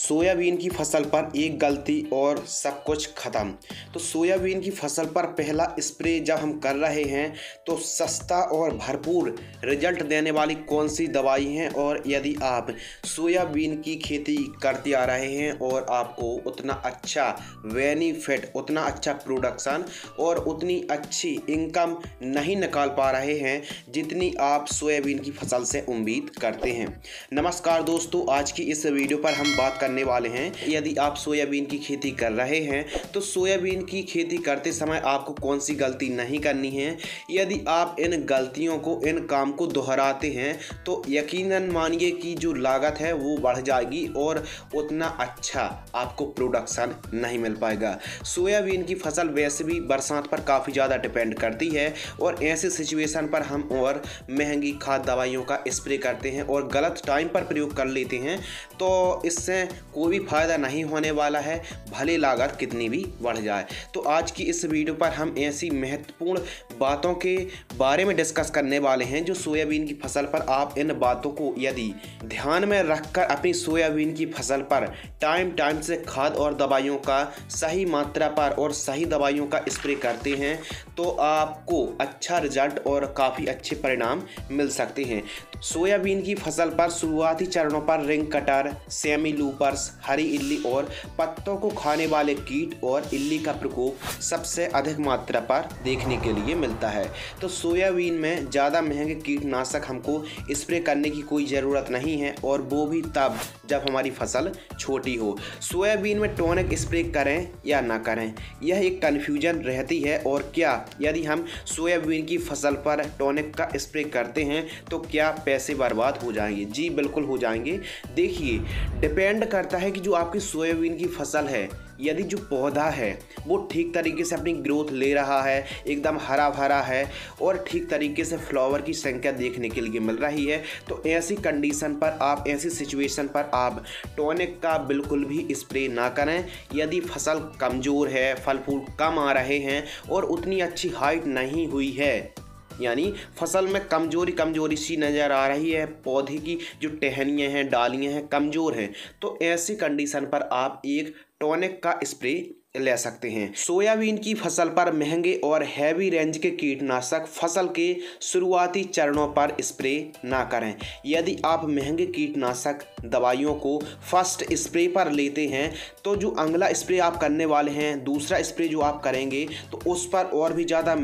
Soybean की फसल पर एक गलती और सब कुछ ख़त्म। तो सोयाबीन की फसल पर पहला स्प्रे जब हम कर रहे हैं तो सस्ता और भरपूर रिजल्ट देने वाली कौन सी दवाई हैं, और यदि आप सोयाबीन की खेती करते आ रहे हैं और आपको उतना अच्छा बेनिफिट, उतना अच्छा प्रोडक्शन और उतनी अच्छी इनकम नहीं निकाल पा रहे हैं जितनी आप सोयाबीन की फसल से उम्मीद करते हैं। नमस्कार दोस्तों, आज की इस वीडियो पर हम बात करने वाले हैं, यदि आप सोयाबीन की खेती कर रहे हैं तो सोयाबीन की खेती करते समय आपको कौन सी गलती नहीं करनी है। यदि आप इन गलतियों को, इन काम को दोहराते हैं तो यकीनन मानिए कि जो लागत है वो बढ़ जाएगी और उतना अच्छा आपको प्रोडक्शन नहीं मिल पाएगा। सोयाबीन की फसल वैसे भी बरसात पर काफ़ी ज़्यादा डिपेंड करती है और ऐसे सिचुएशन पर हम और महंगी खाद दवाइयों का स्प्रे करते हैं और गलत टाइम पर प्रयोग कर लेते हैं तो इससे कोई भी फ़ायदा नहीं होने वाला है, भले लागत कितनी भी बढ़ जाए। तो आज की इस वीडियो पर हम ऐसी महत्वपूर्ण बातों के बारे में डिस्कस करने वाले हैं जो सोयाबीन की फसल पर आप इन बातों को यदि ध्यान में रखकर अपनी सोयाबीन की फसल पर टाइम से खाद और दवाइयों का सही मात्रा पर और सही दवाइयों का स्प्रे करते हैं तो आपको अच्छा रिजल्ट और काफ़ी अच्छे परिणाम मिल सकते हैं। सोयाबीन की फसल पर शुरुआती चरणों पर रिंग कटर, सेमी लूपर्स, हरी इल्ली और पत्तों को खाने वाले कीट और इल्ली का प्रकोप सबसे अधिक मात्रा पर देखने के लिए मिलता है। तो सोयाबीन में ज़्यादा महंगे कीटनाशक हमको स्प्रे करने की कोई ज़रूरत नहीं है, और वो भी तब जब हमारी फसल छोटी हो। सोयाबीन में टॉनिक स्प्रे करें या ना करें, यह एक कन्फ्यूजन रहती है। और क्या यदि हम सोयाबीन की फसल पर टॉनिक का स्प्रे करते हैं तो क्या पैसे बर्बाद हो जाएंगे? जी बिल्कुल हो जाएंगे। देखिए, डिपेंड करता है कि जो आपकी सोयाबीन की फसल है, यदि जो पौधा है वो ठीक तरीके से अपनी ग्रोथ ले रहा है, एकदम हरा भरा है और ठीक तरीके से फ्लावर की संख्या देखने के लिए मिल रही है, तो ऐसी कंडीशन पर आप, ऐसी सिचुएशन पर आप टॉनिक का बिल्कुल भी स्प्रे ना करें। यदि फसल कमज़ोर है, फल फूल कम आ रहे हैं और उतनी अच्छी हाइट नहीं हुई है, यानी फसल में कमजोरी सी नज़र आ रही है, पौधे की जो टहनियाँ हैं, डालियाँ हैं, कमज़ोर हैं, तो ऐसी कंडीशन पर आप एक टॉनिक का स्प्रे ले सकते हैं। सोयाबीन की फसल पर महंगे और हैवी रेंज के कीटनाशक फसल के शुरुआती चरणों पर स्प्रे ना करें। यदि आप महंगे कीटनाशक दवाइयों को फर्स्ट स्प्रे पर लेते हैं तो जो अगला स्प्रे आप करने वाले हैं, दूसरा स्प्रे जो आप करेंगे, तो उस पर और भी ज़्यादा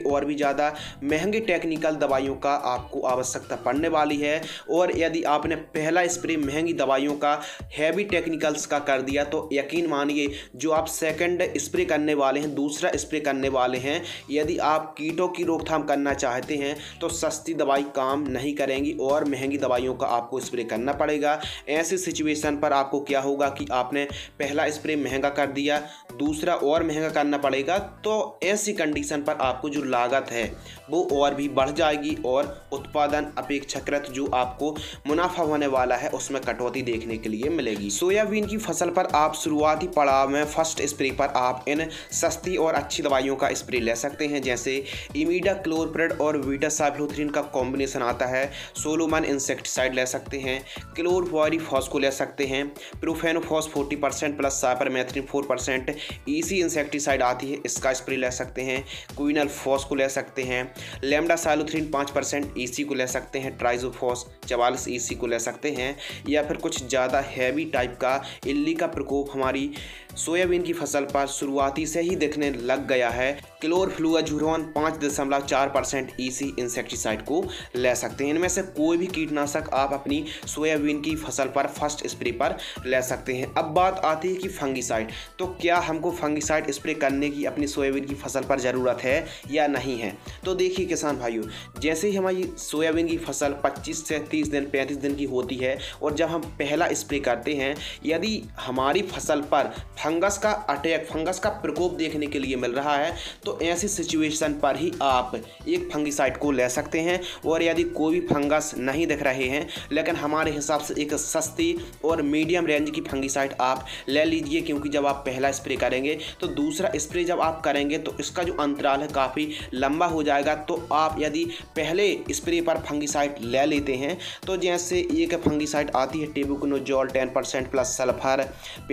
महंगे टेक्निकल दवाइयों का आपको आवश्यकता पड़ने वाली है। और यदि आपने पहला स्प्रे महंगी दवाइयों का, हैवी टेक्निकल्स का कर दिया तो यकीन मानिए जो आप सेकंड स्प्रे करने वाले हैं, दूसरा स्प्रे करने वाले हैं, यदि आप कीटों की रोकथाम करना चाहते हैं तो सस्ती दवाई काम नहीं करेंगी और महंगी दवाइयों का आपको स्प्रे करना पड़ेगा। ऐसी सिचुएशन पर आपको क्या होगा कि आपने पहला स्प्रे महंगा कर दिया, दूसरा और महंगा करना पड़ेगा, तो ऐसी कंडीशन पर आपको जो लागत है वो और भी बढ़ जाएगी और उत्पादन अपेक्षाकृत जो आपको मुनाफा होने वाला है उसमें कटौती देखने के लिए मिलेगी। सोयाबीन की फसल पर आप शुरुआती पड़ाव में फर्स्ट स्प्रे पर आप इन सस्ती और अच्छी दवाइयों का स्प्रे ले सकते हैं, जैसे इमिडाक्लोप्रिड और वीटासाइक्लोथ्रिन का कॉम्बिनेशन आता है। सोलोमन इंसेक्टिसाइड ले सकते हैं, क्लोरफॉरिफॉस को ले सकते हैं, profenofos 40% plus cypermethrin 4%, EC insecticide आती है, इसका स्प्रे ले सकते हैं, क्विनलफॉस को ले सकते हैं, लैम्डासाइलोथ्रिन 5% ईसी को ले सकते हैं, ट्राइजोफॉस 44 ईसी को ले सकते हैं, या फिर कुछ ज़्यादा हैवी टाइप का इल्ली का प्रकोप हमारी सोयाबीन की फसल पर शुरुआती से ही दिखने लग गया है, क्लोरफ्लुआजुरोन 5.4% ईसी इंसेक्टिसाइड को ले सकते हैं। इनमें से कोई भी कीटनाशक आप अपनी सोयाबीन की फसल पर फर्स्ट स्प्रे पर ले सकते हैं। अब बात आती है कि फंगिसाइड, तो क्या हमको फंगिसाइड स्प्रे करने की अपनी सोयाबीन की फसल पर ज़रूरत है या नहीं है? तो देखिए किसान भाइयों, जैसे ही हमारी सोयाबीन की फसल 25 से 30 दिन 35 दिन की होती है और जब हम पहला स्प्रे करते हैं, यदि हमारी फसल पर फंगस का अटैक अटैक, फंगस का प्रकोप देखने के लिए मिल रहा है, तो ऐसी सिचुएशन पर ही आप एक फंगिसाइड को ले सकते हैं। और यदि कोई भी फंगस नहीं दिख रहे हैं लेकिन हमारे हिसाब से एक सस्ती और मीडियम रेंज की फंगिसाइड आप ले लीजिए, क्योंकि जब आप पहला स्प्रे करेंगे तो दूसरा स्प्रे जब आप करेंगे तो इसका जो अंतराल है काफ़ी लंबा हो जाएगा। तो आप यदि पहले स्प्रे पर फंगिसाइड ले लेते हैं तो जैसे एक फंगिसाइड आती है tebuconazole 10% plus sulphur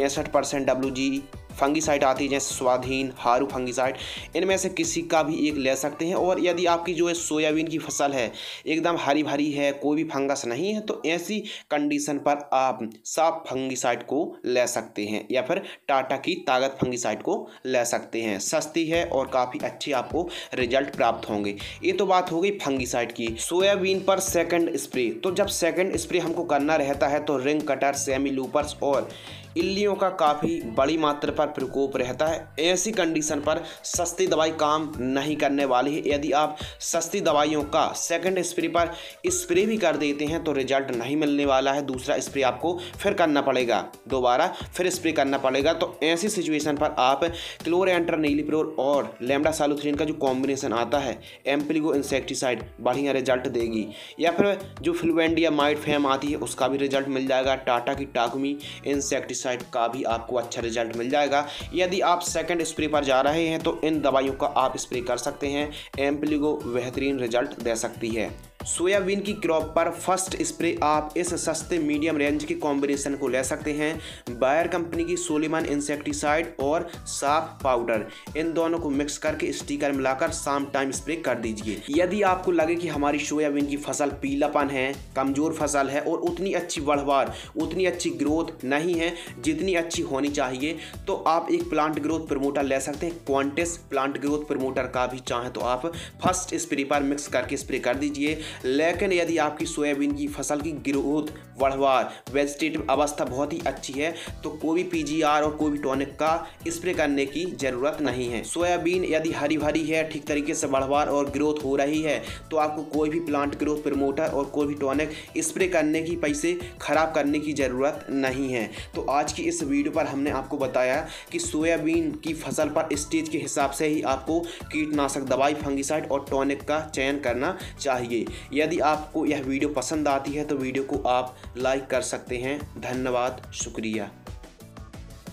65% WG fungicide आती है, जैसे स्वाधीन, हारू फंगिसाइड, इनमें से किसी का भी एक ले सकते हैं। और यदि आपकी जो है सोयाबीन की फसल है एकदम हरी भरी है, कोई भी फंगस नहीं है, तो ऐसी कंडीशन पर आप साफ फंगिसाइड को ले सकते हैं या फिर टाटा की ताकत फंगिसाइड को ले सकते हैं। सस्ती है और काफ़ी अच्छी आपको रिजल्ट प्राप्त होंगे। ये तो बात हो गई फंगिसाइड की। सोयाबीन पर सेकंड स्प्रे, तो जब सेकंड स्प्रे हमको करना रहता है तो रिंग कटर, सेमी लूपर्स और इल्लियों का काफ़ी बड़ी मात्रा पर प्रकोप रहता है। ऐसी कंडीशन पर सस्ती दवाई काम नहीं करने वाली है। यदि आप सस्ती दवाइयों का सेकंड स्प्रे पर स्प्रे भी कर देते हैं तो रिजल्ट नहीं मिलने वाला है, दूसरा स्प्रे आपको फिर करना पड़ेगा, दोबारा फिर स्प्रे करना पड़ेगा। तो ऐसी सिचुएशन पर आप क्लोरेंटर नीलिप्रोल और लैम्डा सालुथ्रिन का जो कॉम्बिनेशन आता है एम्प्लीगो इंसेक्टिसाइड बढ़िया रिजल्ट देगी, या फिर जो फ्लुवेंडियामाइड फैम आती है उसका भी रिजल्ट मिल जाएगा। टाटा की टाकुमी इंसेक्टिसाइड का भी आपको अच्छा रिजल्ट मिल जाएगा। यदि आप सेकंड स्प्रे पर जा रहे हैं तो इन दवाइयों का आप स्प्रे कर सकते हैं। एम्प्लीगो बेहतरीन रिजल्ट दे सकती है। सोयाबीन की क्रॉप पर फर्स्ट स्प्रे आप इस सस्ते मीडियम रेंज की कॉम्बिनेशन को ले सकते हैं। बायर कंपनी की सोलिमन इंसेक्टिसाइड और साफ पाउडर, इन दोनों को मिक्स करके स्टिकर मिलाकर शाम टाइम स्प्रे कर दीजिए। यदि आपको लगे कि हमारी सोयाबीन की फसल पीलापन है, कमज़ोर फसल है और उतनी अच्छी बढ़वार, उतनी अच्छी ग्रोथ नहीं है जितनी अच्छी होनी चाहिए, तो आप एक प्लांट ग्रोथ प्रमोटर ले सकते हैं। क्वांटिस प्लांट ग्रोथ प्रमोटर का भी चाहें तो आप फर्स्ट स्प्रे पर मिक्स करके स्प्रे कर दीजिए। लेकिन यदि आपकी सोयाबीन की फसल की ग्रोथ, बढ़वार, वेजिटेटिव अवस्था बहुत ही अच्छी है तो कोई भी PGR और कोई भी टॉनिक का स्प्रे करने की ज़रूरत नहीं है। सोयाबीन यदि हरी भरी है, ठीक तरीके से बढ़वार और ग्रोथ हो रही है, तो आपको कोई भी प्लांट ग्रोथ प्रमोटर और कोई भी टॉनिक स्प्रे करने की, पैसे खराब करने की ज़रूरत नहीं है। तो आज की इस वीडियो पर हमने आपको बताया कि सोयाबीन की फसल पर स्टेज के हिसाब से ही आपको कीटनाशक दवाई, फंगिसाइड और टॉनिक का चयन करना चाहिए। यदि आपको यह वीडियो पसंद आती है तो वीडियो को आप लाइक कर सकते हैं। धन्यवाद, शुक्रिया।